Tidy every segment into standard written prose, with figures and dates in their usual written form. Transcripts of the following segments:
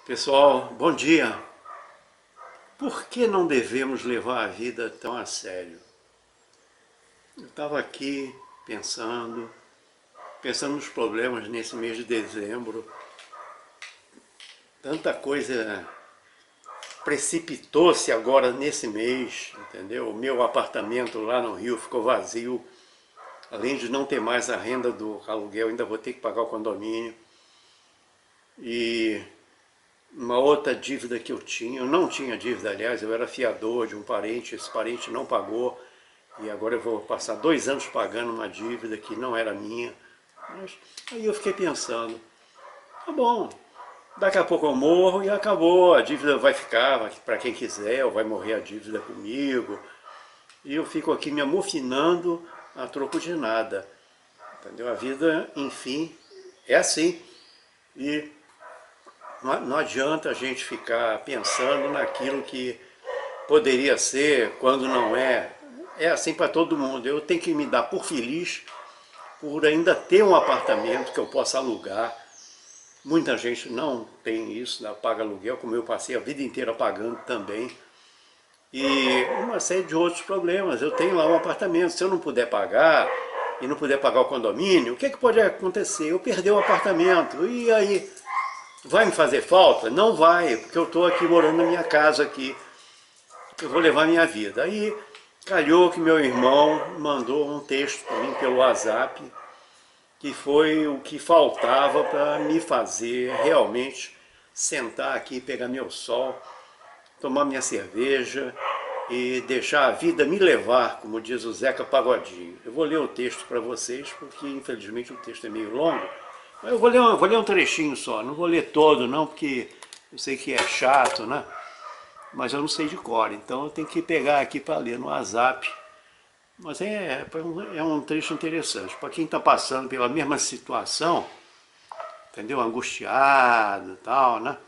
Pessoal, bom dia. Por que não devemos levar a vida tão a sério? Eu estava aqui pensando nos problemas nesse mês de dezembro. Tanta coisa precipitou-se agora nesse mês, entendeu? O meu apartamento lá no Rio ficou vazio. Além de não ter mais a renda do aluguel, ainda vou ter que pagar o condomínio. E uma outra dívida que eu não tinha dívida, aliás, eu era fiador de um parente, esse parente não pagou, e agora eu vou passar 2 anos pagando uma dívida que não era minha. Mas aí eu fiquei pensando, tá bom, daqui a pouco eu morro e acabou, a dívida vai ficar para quem quiser, ou vai morrer a dívida comigo, e eu fico aqui me amofinando a troco de nada, entendeu? A vida, enfim, é assim, e não adianta a gente ficar pensando naquilo que poderia ser, quando não é. É assim para todo mundo. Eu tenho que me dar por feliz por ainda ter um apartamento que eu possa alugar. Muita gente não tem isso, né? Paga aluguel, como eu passei a vida inteira pagando também. E uma série de outros problemas. Eu tenho lá um apartamento, se eu não puder pagar e não puder pagar o condomínio, o que pode acontecer? Eu perder o apartamento, e aí? Vai me fazer falta? Não vai, porque eu estou aqui morando na minha casa aqui. Eu vou levar minha vida. Aí calhou que meu irmão mandou um texto para mim pelo WhatsApp, que foi o que faltava para me fazer realmente sentar aqui, pegar meu sol, tomar minha cerveja e deixar a vida me levar, como diz o Zeca Pagodinho. Eu vou ler o texto para vocês, porque infelizmente o texto é meio longo. Eu vou ler um trechinho só, não vou ler todo não, porque eu sei que é chato, né? Mas eu não sei de cor, então eu tenho que pegar aqui para ler no WhatsApp. Mas é um trecho interessante, para quem está passando pela mesma situação, entendeu? Angustiado e tal, né?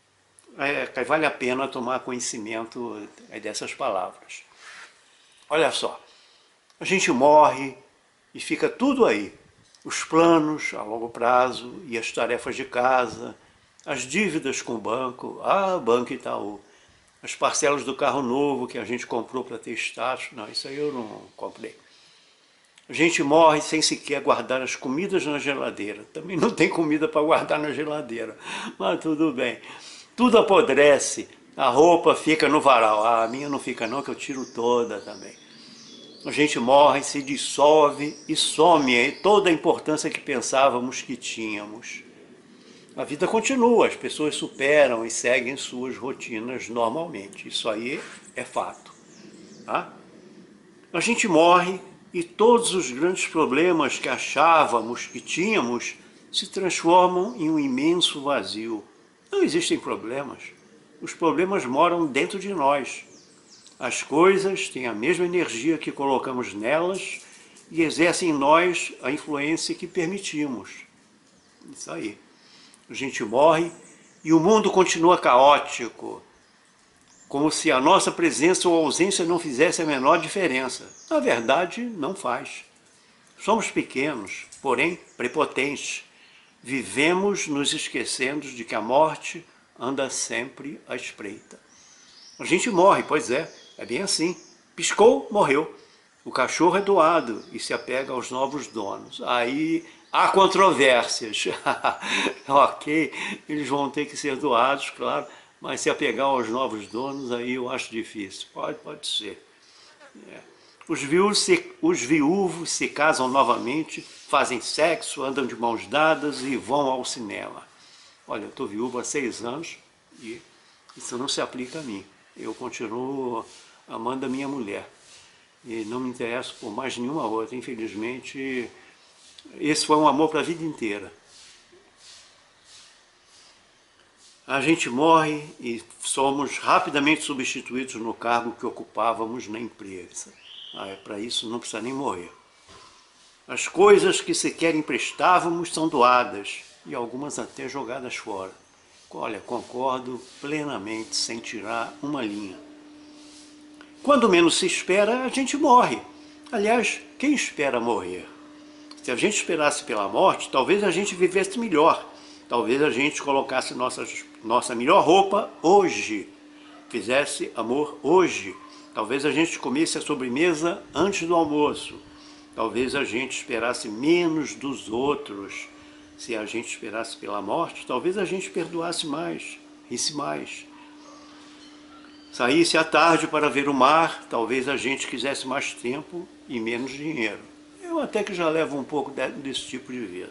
Vale a pena tomar conhecimento dessas palavras. Olha só, a gente morre e fica tudo aí. Os planos a longo prazo e as tarefas de casa, as dívidas com o banco, Banco Itaú, as parcelas do carro novo que a gente comprou para ter status, não, isso aí eu não comprei. A gente morre sem sequer guardar as comidas na geladeira, também não tem comida para guardar na geladeira, mas tudo bem. Tudo apodrece, a roupa fica no varal, a minha não fica não, que eu tiro toda também. A gente morre, se dissolve e some toda a importância que pensávamos que tínhamos. A vida continua, as pessoas superam e seguem suas rotinas normalmente. Isso aí é fato. Tá? A gente morre e todos os grandes problemas que achávamos que tínhamos se transformam em um imenso vazio. Não existem problemas. Os problemas moram dentro de nós. As coisas têm a mesma energia que colocamos nelas e exercem em nós a influência que permitimos. Isso aí. A gente morre e o mundo continua caótico, como se a nossa presença ou ausência não fizesse a menor diferença. Na verdade, não faz. Somos pequenos, porém prepotentes. Vivemos nos esquecendo de que a morte anda sempre à espreita. A gente morre, pois é bem assim. Piscou, morreu. O cachorro é doado e se apega aos novos donos. Aí há controvérsias. Ok, eles vão ter que ser doados, claro, mas se apegar aos novos donos, aí eu acho difícil. Pode ser. Os viúvos se casam novamente, fazem sexo, andam de mãos dadas e vão ao cinema. Olha, eu estou viúvo há 6 anos e isso não se aplica a mim. Eu continuo amando a minha mulher e não me interesso por mais nenhuma outra. Infelizmente, esse foi um amor para a vida inteira. A gente morre e somos rapidamente substituídos no cargo que ocupávamos na empresa. Para isso não precisa nem morrer. As coisas que sequer emprestávamos são doadas e algumas até jogadas fora. Olha, concordo plenamente, sem tirar uma linha. Quando menos se espera, a gente morre. Aliás, quem espera morrer? Se a gente esperasse pela morte, talvez a gente vivesse melhor. Talvez a gente colocasse nossas nossa melhor roupa hoje, fizesse amor hoje. Talvez a gente comesse a sobremesa antes do almoço. Talvez a gente esperasse menos dos outros. Se a gente esperasse pela morte, talvez a gente perdoasse mais, risse mais. Saísse à tarde para ver o mar, talvez a gente quisesse mais tempo e menos dinheiro. Eu até que já levo um pouco desse tipo de vida.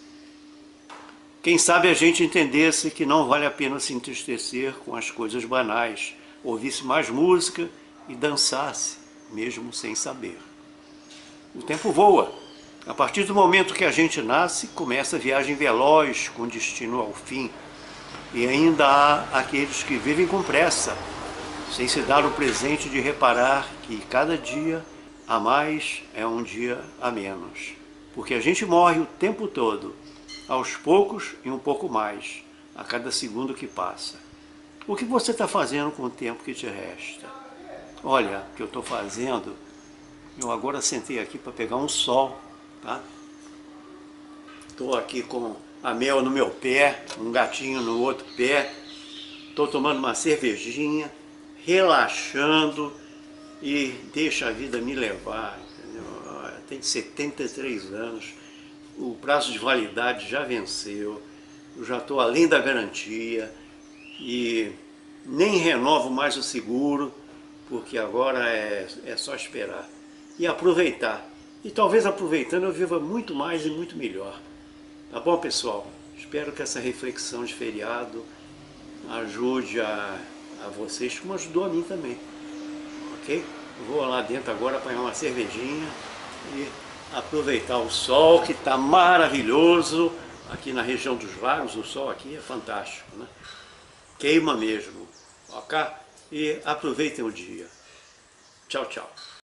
Quem sabe a gente entendesse que não vale a pena se entristecer com as coisas banais, ouvisse mais música e dançasse, mesmo sem saber. O tempo voa. A partir do momento que a gente nasce, começa a viagem veloz, com destino ao fim. E ainda há aqueles que vivem com pressa, sem se dar o presente de reparar que cada dia a mais é um dia a menos. Porque a gente morre o tempo todo, aos poucos e um pouco mais, a cada segundo que passa. O que você está fazendo com o tempo que te resta? Olha, o que eu estou fazendo, eu agora sentei aqui para pegar um sol, tá? Estou aqui com a Mel no meu pé, um gatinho no outro pé, estou tomando uma cervejinha, relaxando e deixa a vida me levar, entendeu? Tenho 73 anos, o prazo de validade já venceu, eu já estou além da garantia e nem renovo mais o seguro, porque agora é só esperar e aproveitar. E talvez aproveitando eu viva muito mais e muito melhor. Tá bom, pessoal? Espero que essa reflexão de feriado ajude a vocês, como ajudou a mim também. Ok? Eu vou lá dentro agora apanhar uma cervejinha e aproveitar o sol que está maravilhoso. Aqui na região dos lagos, o sol aqui é fantástico, né? Queima mesmo. Ok? E aproveitem o dia. Tchau, tchau.